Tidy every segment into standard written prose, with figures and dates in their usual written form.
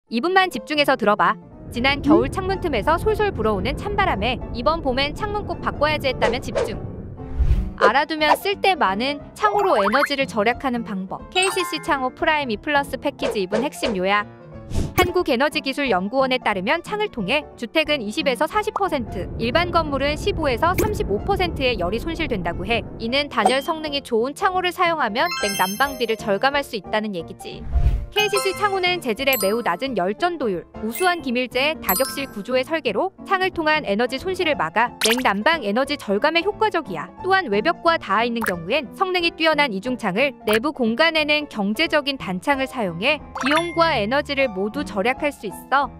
2분만 집중해서 들어봐. 지난 겨울 창문 틈에서 솔솔 불어오는 찬바람에 이번 봄엔 창문 꼭 바꿔야지 했다면 집중. 알아두면 쓸데 많은 창호로 에너지를 절약하는 방법. KCC 창호 프라임 E 플러스 패키지 2분 핵심 요약. 한국에너지기술연구원에 따르면 창을 통해 주택은 20에서 40%, 일반 건물은 15에서 35%의 열이 손실된다고 해. 이는 단열 성능이 좋은 창호를 사용하면 냉난방비를 절감할 수 있다는 얘기지. KCC 창호는 재질의 매우 낮은 열전도율, 우수한 기밀재 다격실 구조의 설계로 창을 통한 에너지 손실을 막아 냉난방 에너지 절감에 효과적이야. 또한 외벽과 닿아 있는 경우엔 성능이 뛰어난 이중창을, 내부 공간에는 경제적인 단창을 사용해 비용과 에너지를 모두 절약할 수 있어.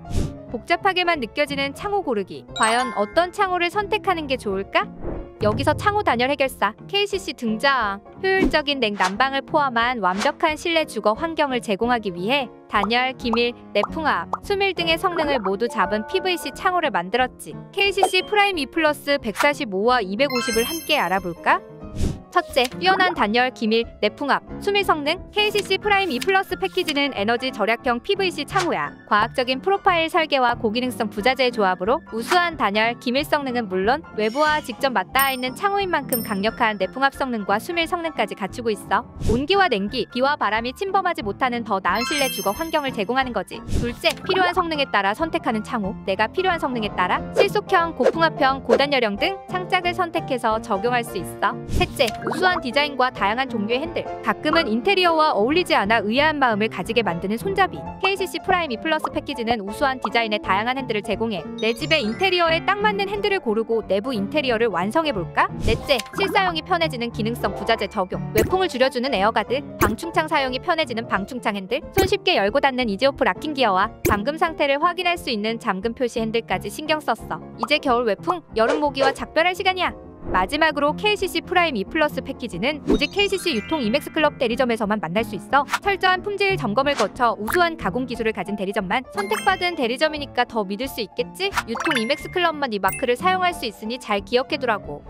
복잡하게만 느껴지는 창호 고르기. 과연 어떤 창호를 선택하는 게 좋을까? 여기서 창호 단열 해결사 KCC 등장. 효율적인 냉난방을 포함한 완벽한 실내 주거 환경을 제공하기 위해 단열, 기밀, 내풍압, 수밀 등의 성능을 모두 잡은 PVC 창호를 만들었지. KCC 프라임 E 플러스 145와 250을 함께 알아볼까? 첫째, 뛰어난 단열, 기밀, 내풍압, 수밀 성능. KCC 프라임 E 플러스 패키지는 에너지 절약형 PVC 창호야. 과학적인 프로파일 설계와 고기능성 부자재의 조합으로 우수한 단열, 기밀 성능은 물론 외부와 직접 맞닿아 있는 창호인 만큼 강력한 내풍압 성능과 수밀 성능까지 갖추고 있어. 온기와 냉기, 비와 바람이 침범하지 못하는 더 나은 실내 주거 환경을 제공하는 거지. 둘째, 필요한 성능에 따라 선택하는 창호. 내가 필요한 성능에 따라 실속형, 고풍압형, 고단열형 등 창작을 선택해서 적용할 수 있어. 셋째, 우수한 디자인과 다양한 종류의 핸들. 가끔은 인테리어와 어울리지 않아 의아한 마음을 가지게 만드는 손잡이. KCC 프라임 E 플러스 패키지는 우수한 디자인의 다양한 핸들을 제공해. 내 집의 인테리어에 딱 맞는 핸들을 고르고 내부 인테리어를 완성해볼까? 넷째, 실사용이 편해지는 기능성 부자재 적용. 외풍을 줄여주는 에어가드, 방충창 사용이 편해지는 방충창 핸들, 손쉽게 열고 닫는 이지오프 락킹 기어와 잠금 상태를 확인할 수 있는 잠금 표시 핸들까지 신경 썼어. 이제 겨울 외풍, 여름 모기와 작별할 시간이야. 마지막으로 KCC 프라임 E 플러스 패키지는 오직 KCC 유통 이맥스클럽 대리점에서만 만날 수 있어. 철저한 품질 점검을 거쳐 우수한 가공 기술을 가진 대리점만 선택받은 대리점이니까 더 믿을 수 있겠지? 유통 이맥스클럽만 이 마크를 사용할 수 있으니 잘 기억해두라고.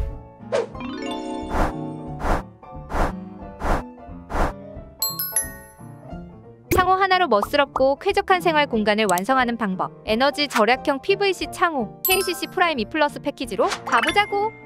창호 하나로 멋스럽고 쾌적한 생활 공간을 완성하는 방법. 에너지 절약형 PVC 창호 KCC 프라임 E 플러스 패키지로 가보자고!